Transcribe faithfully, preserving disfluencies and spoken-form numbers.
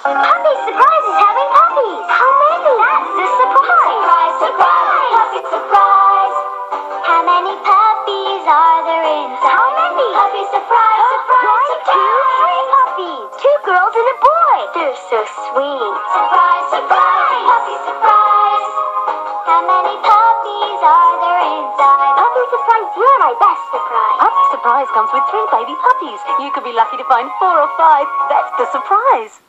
Puppy Surprise is having puppies. How many? That's the surprise. Surprise, surprise. Puppy Surprise. How many puppies are there inside? How many? Puppy Surprise, surprise, surprise. Two, three puppies. Two girls and a boy. They're so sweet. Surprise, surprise. Puppy Surprise. How many puppies are there inside? Puppy Surprise, you're my best surprise. Puppy Surprise comes with three baby puppies. You could be lucky to find four or five. That's the surprise.